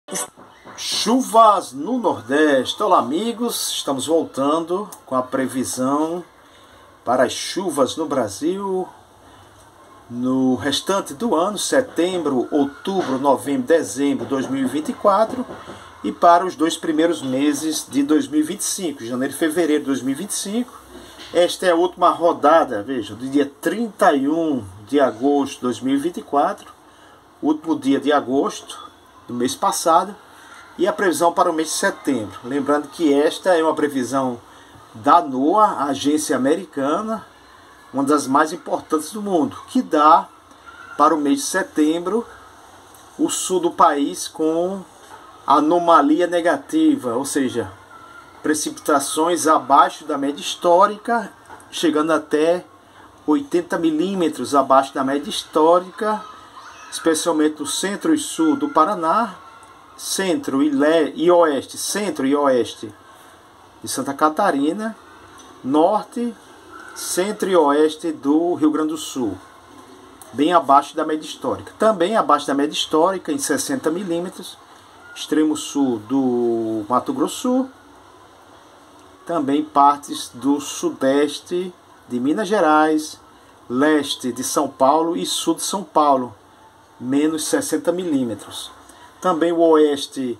Chuvas no Nordeste. Olá amigos, estamos voltando com a previsão para as chuvas no Brasil no restante do ano, setembro, outubro, novembro, dezembro de 2024 e para os dois primeiros meses de 2025, janeiro e fevereiro de 2025. Esta é a última rodada, veja, do dia 31 de agosto de 2024, último dia de agosto do mês passado, e a previsão para o mês de setembro. Lembrando que esta é uma previsão da NOAA, a agência americana, uma das mais importantes do mundo, que dá para o mês de setembro o sul do país com anomalia negativa, ou seja, precipitações abaixo da média histórica, chegando até 80 milímetros abaixo da média histórica, especialmente no centro e sul do Paraná, centro e oeste de Santa Catarina, norte, centro e oeste do Rio Grande do Sul, bem abaixo da média histórica. Também abaixo da média histórica, em 60 milímetros, extremo sul do Mato Grosso, também partes do sudeste de Minas Gerais, leste de São Paulo e sul de São Paulo, menos 60 milímetros. Também o oeste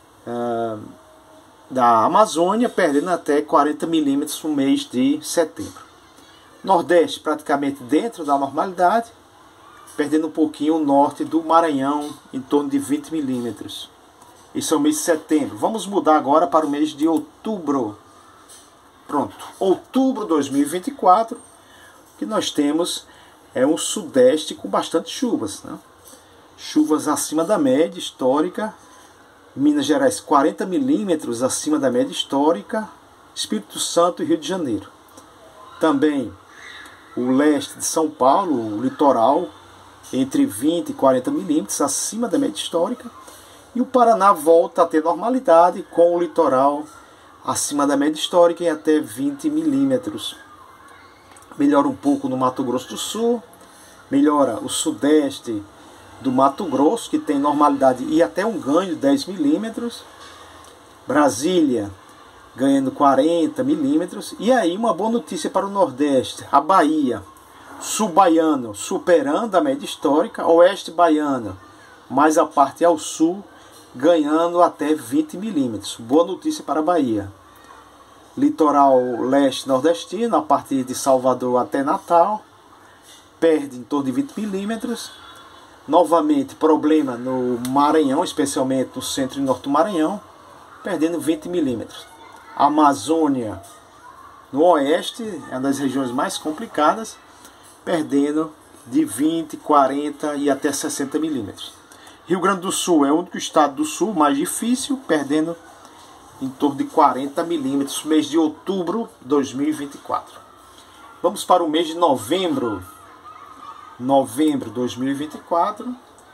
da Amazônia, perdendo até 40 milímetros no mês de setembro. Nordeste praticamente dentro da normalidade, perdendo um pouquinho o norte do Maranhão, em torno de 20 milímetros. Esse é o mês de setembro. Vamos mudar agora para o mês de outubro. Pronto, outubro de 2024, o que nós temos é um sudeste com bastante chuvas, né? Chuvas acima da média histórica, Minas Gerais 40 milímetros acima da média histórica, Espírito Santo e Rio de Janeiro. Também o leste de São Paulo, o litoral, entre 20 e 40 milímetros acima da média histórica. E o Paraná volta a ter normalidade com o litoral acima da média histórica em até 20 milímetros. Melhora um pouco no Mato Grosso do Sul, melhora o sudeste do Mato Grosso, que tem normalidade e até um ganho de 10 milímetros. Brasília ganhando 40 milímetros. E aí uma boa notícia para o Nordeste, a Bahia, sul baiano superando a média histórica, oeste baiano, mais a parte ao sul, ganhando até 20 milímetros. Boa notícia para a Bahia. Litoral leste nordestino, a partir de Salvador até Natal, perde em torno de 20 milímetros. Novamente, problema no Maranhão, especialmente no centro e norte do Maranhão, perdendo 20 milímetros. Amazônia, no oeste, é uma das regiões mais complicadas, perdendo de 20, 40 e até 60 milímetros. Rio Grande do Sul é o único estado do sul mais difícil, perdendo em torno de 40 milímetros, mês de outubro de 2024. Vamos para o mês de novembro. Novembro de 2024.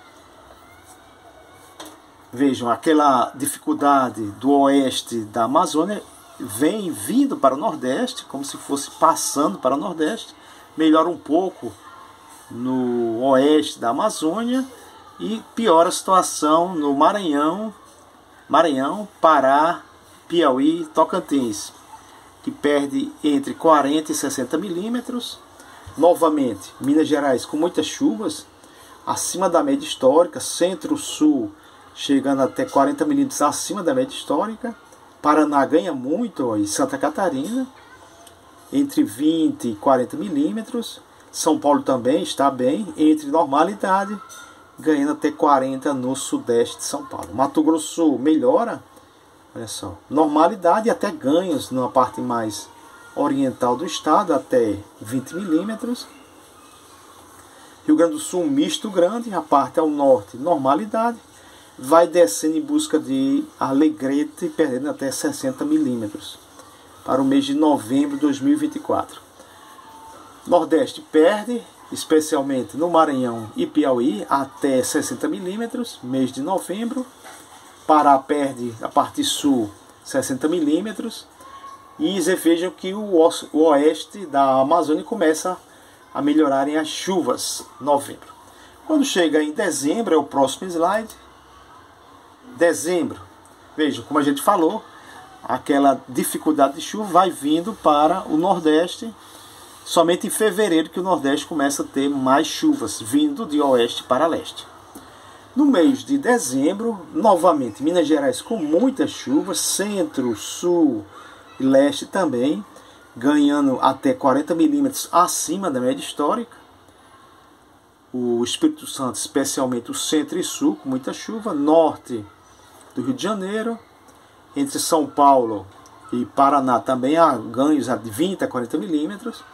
Vejam, aquela dificuldade do oeste da Amazônia vem vindo para o Nordeste, como se fosse passando para o Nordeste. Melhora um pouco no oeste da Amazônia e piora a situação no Maranhão, Pará, Piauí e Tocantins, que perde entre 40 e 60 milímetros. Novamente, Minas Gerais com muitas chuvas, acima da média histórica, centro-sul chegando até 40 milímetros acima da média histórica. Paraná ganha muito, e Santa Catarina, entre 20 e 40 milímetros. São Paulo também está bem, entre normalidade, ganhando até 40 no sudeste de São Paulo. Mato Grosso do Sul melhora, olha só, normalidade e até ganhos na parte mais oriental do estado, até 20 milímetros. Rio Grande do Sul misto grande, a parte ao norte normalidade, vai descendo em busca de Alegrete, perdendo até 60 milímetros para o mês de novembro de 2024. Nordeste perde, especialmente no Maranhão e Piauí, até 60 milímetros, mês de novembro. Pará perde a parte sul 60 milímetros. E vejam que o oeste da Amazônia começa a melhorarem as chuvas, novembro. Quando chega em dezembro, é o próximo slide, dezembro, veja, como a gente falou, aquela dificuldade de chuva vai vindo para o Nordeste. Somente em fevereiro que o Nordeste começa a ter mais chuvas, vindo de oeste para leste. No mês de dezembro, novamente, Minas Gerais com muitas chuvas, centro, sul e leste também, ganhando até 40 milímetros acima da média histórica. O Espírito Santo, especialmente o centro e sul, com muita chuva. Norte do Rio de Janeiro, entre São Paulo e Paraná também há ganhos de 20 a 40 milímetros.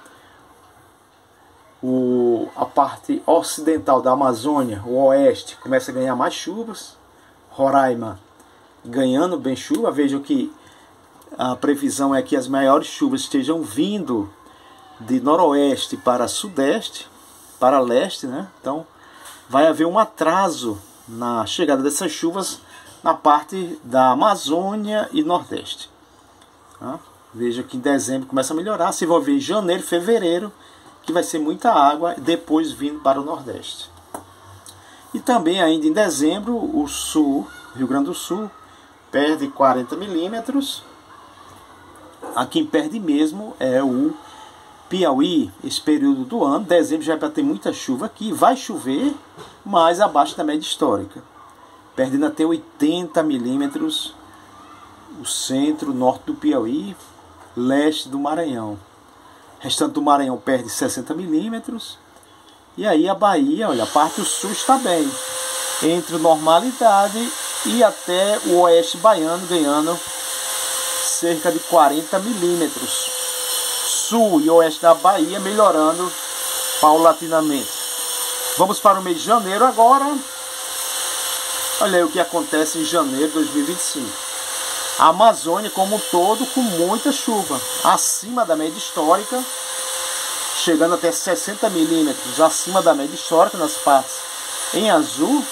A parte ocidental da Amazônia, o oeste, começa a ganhar mais chuvas. Roraima ganhando bem chuva. Vejam que a previsão é que as maiores chuvas estejam vindo de noroeste para sudeste, para leste, né? Então vai haver um atraso na chegada dessas chuvas na parte da Amazônia e nordeste. Veja que em dezembro começa a melhorar. Se vai ver em janeiro, fevereiro, que vai ser muita água, depois vindo para o Nordeste. E também ainda em dezembro, o sul, Rio Grande do Sul, perde 40 milímetros. A quem perde mesmo é o Piauí, esse período do ano. Dezembro já é para ter muita chuva aqui, vai chover, mas abaixo da média histórica. Perdendo até 80 milímetros o centro, norte do Piauí, leste do Maranhão. O restante do Maranhão perde 60 milímetros. E aí a Bahia, olha, a parte do sul está bem. Entre normalidade e até o oeste baiano ganhando cerca de 40 milímetros. Sul e oeste da Bahia melhorando paulatinamente. Vamos para o mês de janeiro agora. Olha aí o que acontece em janeiro de 2025. A Amazônia como um todo com muita chuva, acima da média histórica, chegando até 60 milímetros acima da média histórica nas partes em azul.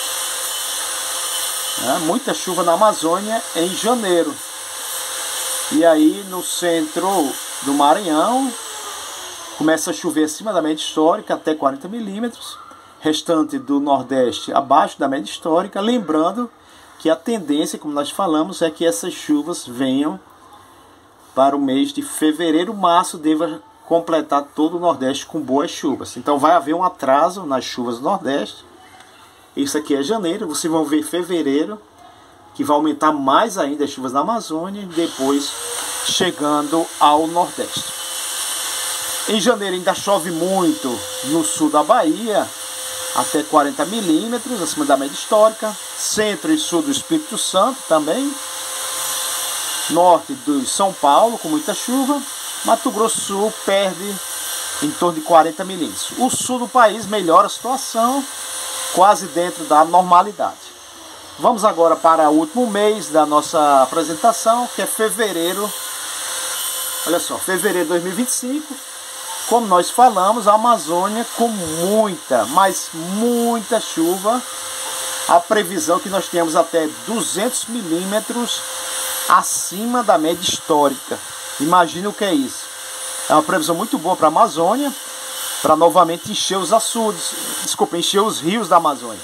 Muita chuva na Amazônia em janeiro. E aí no centro do Maranhão começa a chover acima da média histórica, até 40 milímetros. Restante do Nordeste abaixo da média histórica, lembrando que a tendência, como nós falamos, é que essas chuvas venham para o mês de fevereiro. Março deva completar todo o Nordeste com boas chuvas. Então vai haver um atraso nas chuvas do Nordeste. Isso aqui é janeiro, vocês vão ver fevereiro, que vai aumentar mais ainda as chuvas na Amazônia, e depois chegando ao Nordeste. Em janeiro ainda chove muito no sul da Bahia, até 40 milímetros acima da média histórica. Centro e sul do Espírito Santo também. Norte do São Paulo com muita chuva. Mato Grosso do Sul perde em torno de 40 milímetros. O sul do país melhora a situação, quase dentro da normalidade. Vamos agora para o último mês da nossa apresentação, que é fevereiro. Olha só, fevereiro de 2025. Como nós falamos, a Amazônia com muita, mas muita chuva. A previsão é que nós temos até 200 milímetros acima da média histórica. Imagina o que é isso. É uma previsão muito boa para a Amazônia, para novamente encher os açudes, encher os rios da Amazônia.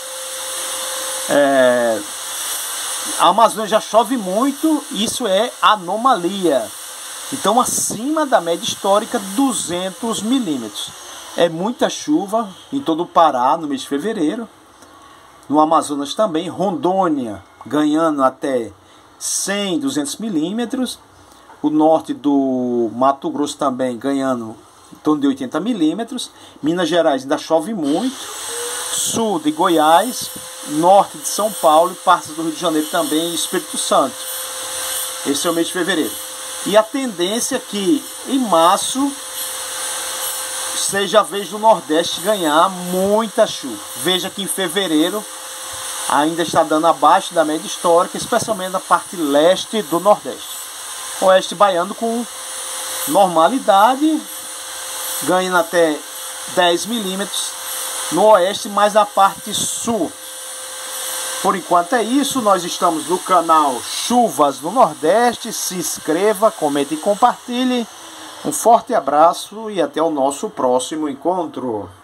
A Amazônia já chove muito, isso é anomalia. Então, acima da média histórica, 200 milímetros. É muita chuva em todo o Pará no mês de fevereiro. No Amazonas também, Rondônia ganhando até 100, 200 milímetros. O norte do Mato Grosso também ganhando em torno de 80 milímetros. Minas Gerais ainda chove muito. Sul de Goiás, norte de São Paulo e partes do Rio de Janeiro também e Espírito Santo. Esse é o mês de fevereiro. E a tendência é que em março seja a vez do Nordeste ganhar muita chuva. Veja que em fevereiro ainda está dando abaixo da média histórica, especialmente na parte leste do Nordeste. Oeste baiano com normalidade, ganhando até 10 milímetros no oeste, mais na parte sul. Por enquanto é isso, nós estamos no canal Chuvas no Nordeste. Se inscreva, comente e compartilhe. Um forte abraço e até o nosso próximo encontro.